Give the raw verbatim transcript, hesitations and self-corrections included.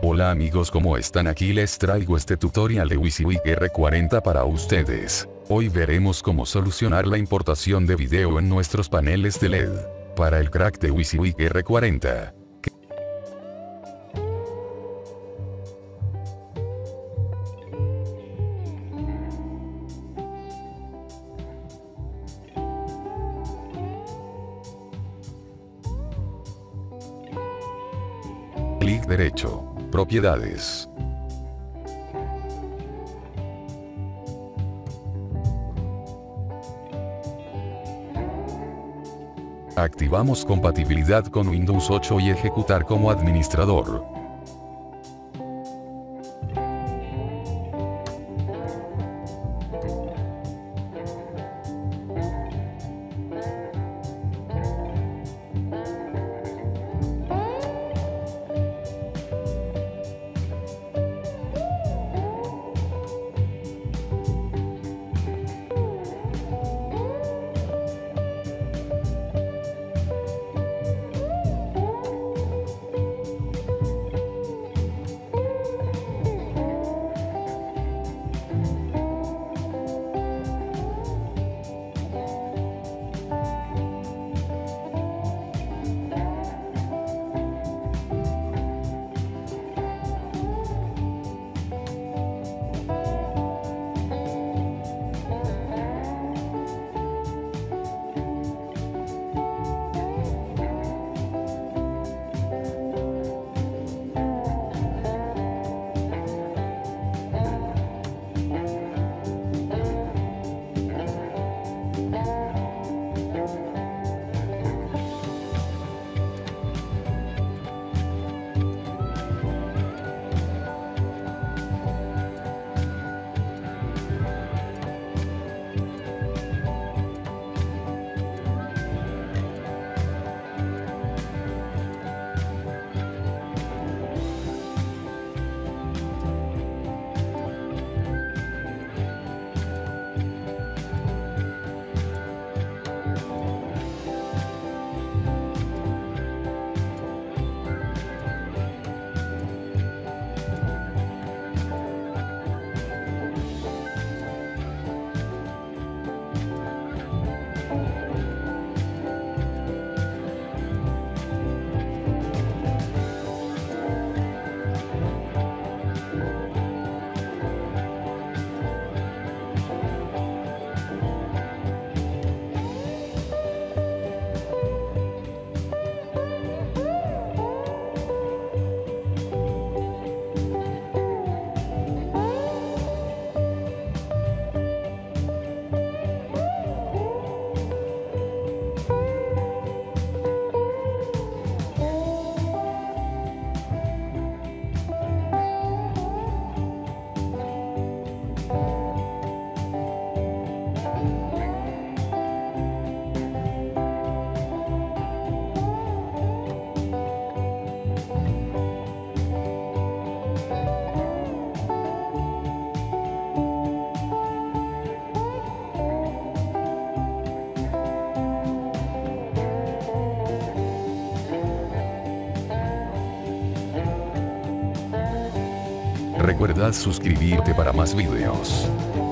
Hola amigos, ¿cómo están? Aquí les traigo este tutorial de Wysiwyg R cuarenta para ustedes. Hoy veremos cómo solucionar la importación de video en nuestros paneles de L E D. Para el crack de Wysiwyg R cuarenta. Clic derecho. Propiedades. Activamos compatibilidad con Windows ocho y ejecutar como administrador. Recuerda suscribirte para más videos.